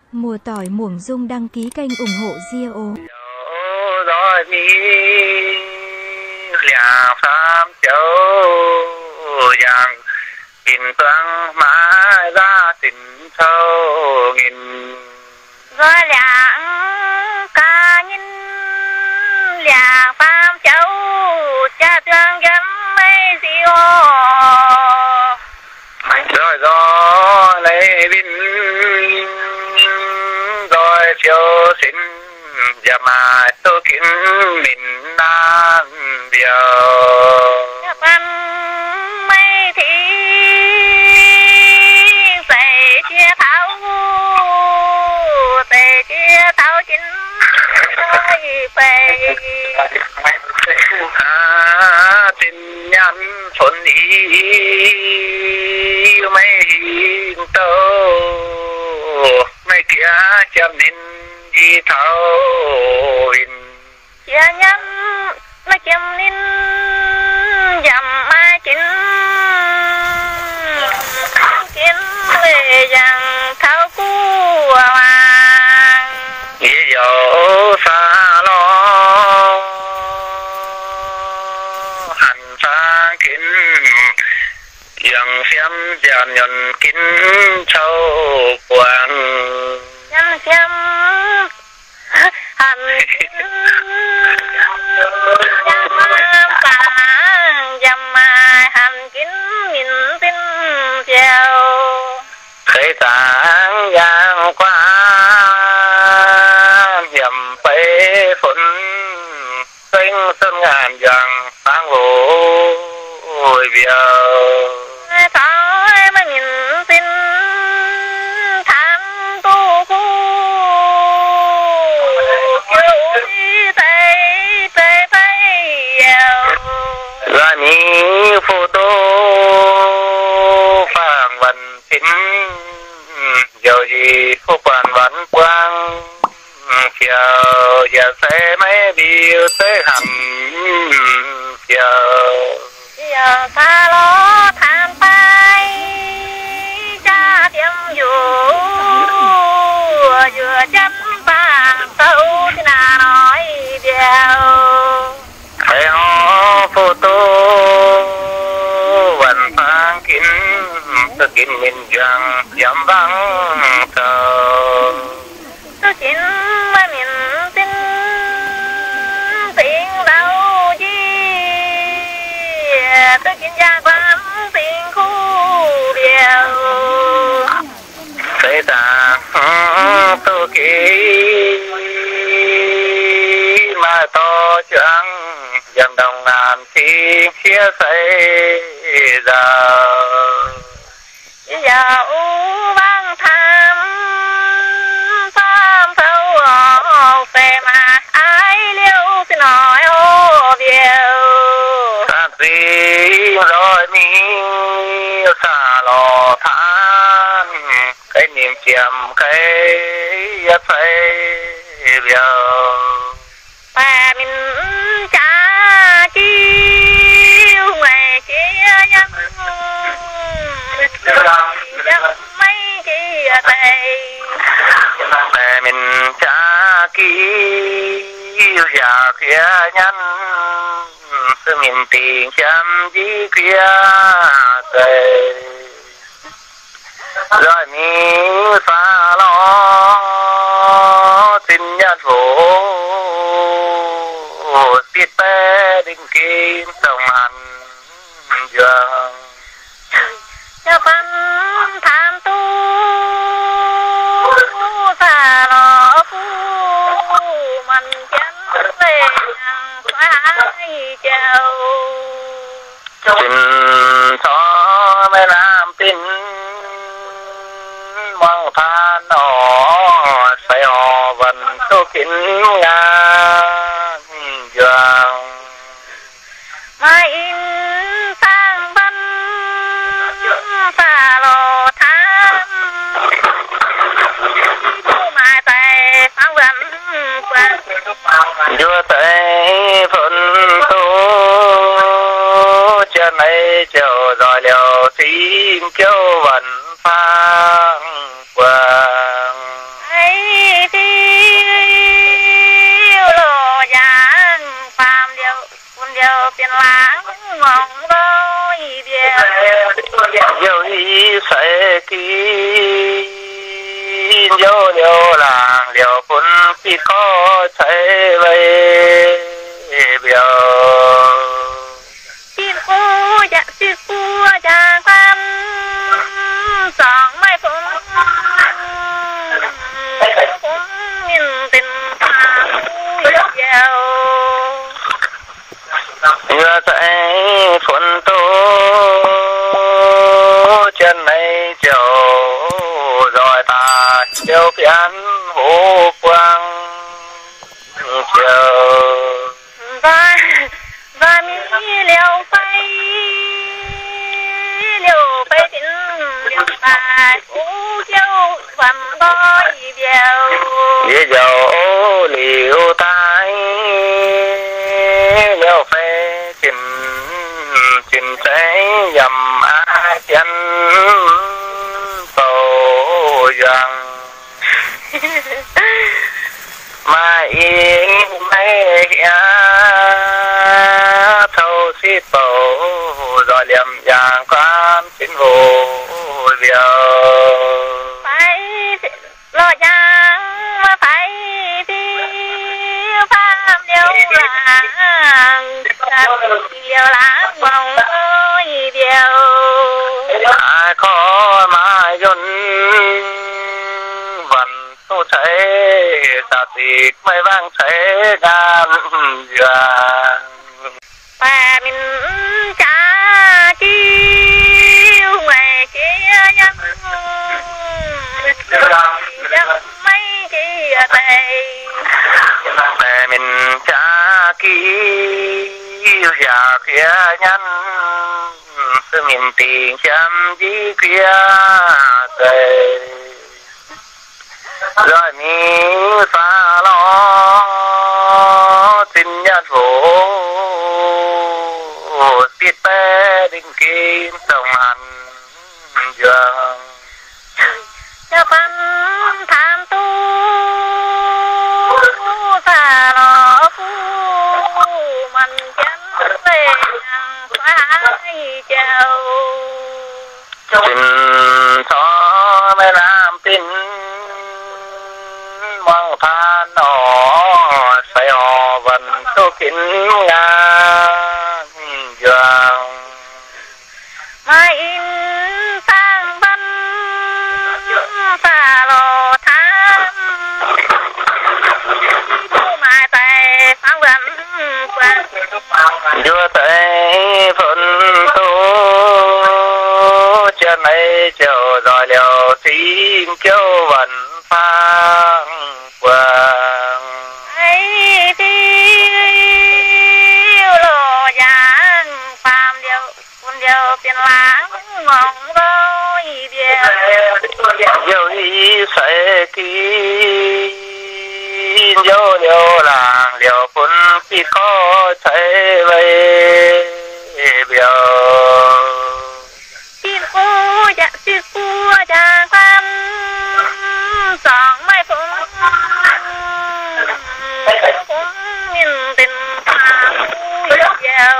Mùa tỏi muỗng dung đăng ký kênh ủng hộ Dio. Rồi mi là pháp châu yang in tăng mãi ra tình sâu nghìn rồi lạng ca nhìn là pháp châu cha tương gấm mấy Dio rồi rồi lấy vinh rồi phiêu xin giờ mà tôi kín mình nan điều văn mấy thì sẽ chia tháo sẽ chia tháo chính rồi về tin nhắn xuân ý mấy tâu mấy kia chăm nên đi thâu chia nhân nó chăm nên dầm mai chính kiến về rằng tháo cu hoàng nghĩa dẫu xa lo hành xa kín dần xem dàn nhận kín sâu quang nhân xem hành dầm mai hành kín nhìn tin chiều khởi tảng giang qua dầm phê phun xanh sơn ngàn dần sáng vội biểu thôi mà nhìn tin tham tu phu kêu đi tay ra mi photo phàng văn xin dầu gì phúc hoàn văn quang chiều giờ sẽ mấy điều tới hẳn chiều giờ xa lo tham tay cha tiêm dù vừa chân vàng sâu thì nào nói điều thấy họ photo văn phang kín tôi kín mình rằng dám vắng thờ tôi kín mà mình tin tiếng đâu gì tôi kín gia quan tiếng khu điều thấy ta tôi kỹ mà to chẳng dần đồng ngàn khi chia sẻ ra giờ u vang tham tham thâu về mà ai liêu xin nói ô điều sát gì rồi mi xa lò than cái niềm chiêm cái giấc say điều và mình cha chiêu ngày chia nhân mấy kia đây mẹ mình cha kêu già kia nhân sự mình tình chăm đi kia cây rồi mi xa lo tin nhật phố tiết bé đinh kim tổng hành dường cho văn tham tu xa lo phu mình chân về phải chào tin cho mấy làm tin mong than họ phải họ vẫn số kín ngàn dường mai in sang văn xa lo tham mai tay phán vấn quan đưa tay phân tố chân ấy chờ rồi liều xin kêu vẫn phang quang tiền lãng mong đôi điều ý sẽ ký dấu liều làng liều phun khi có thấy về biểu xin cô chàng quan sòng mai phun cũng nhìn tình ta giàu vừa sẽ phun tô chân này chiều rồi ta chiều phiến hồ quang chiều và mi liều bay tin liều tài cũ chiều phần đôi dễ dầu liều tai liều phê chìm cháy dầm ai chân tổ rằng mà yên mấy thâu xít bầu rồi liềm vàng quan chính vô biểu phải lo giang mà phải đi phàm liều láng vòng đôi điều ai khó mà dồn vẫn tu thấy sao thì mấy vang thấy đàn vàng và mình cha chiêu ngày kia nhắm mấy chia tay mẹ mình cha kêu già kia nhắn sự mình tình chăm đi kia đời rồi mi xa lo tin nhát vô biết bé đinh kim đồng hành dường cho con tham tu xa lo phu mình chân về phải chào tin cho mẹ làm tin mong than nó say họ vẫn số kín ngang dường mai in sang văn xa lò tham thu mai tay phán vấn quan chưa thấy phân tố chân ấy chiều rồi liều xin kêu vẫn phang quang ấy tiêu lò giang phàm điều tiền lãng mong đôi điều ý sẽ ký dấu liều làng liều phun khi có thấy về biểu xin cô chàng quan sòng mai phun cũng nhìn tình ta giàu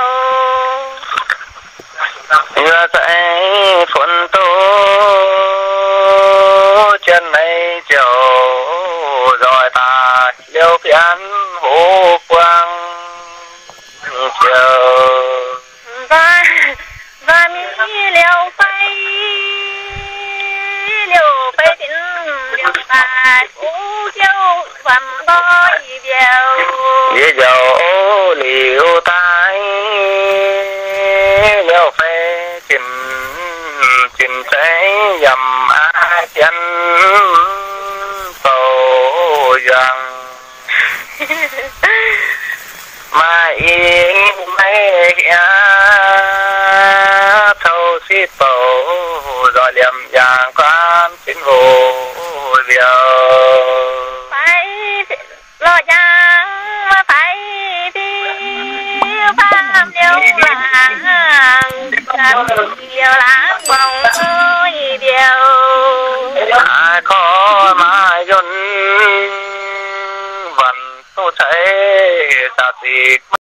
vừa sẽ phun tô chân này chiều rồi ta liều phiến hồ quang chiều và mi liều bay tin liều tài cũ chiều phần đôi điều dễ dầu liều tai liều phê chìm cháy dầm ai chân tổ rằng mà yên mấy thâu xít bầu rồi liềm vàng quan chính vô biểu phải lo giang mà phải đi phàm liều láng vòng đôi điều ai khó mà dồn vẫn tu thấy sao thì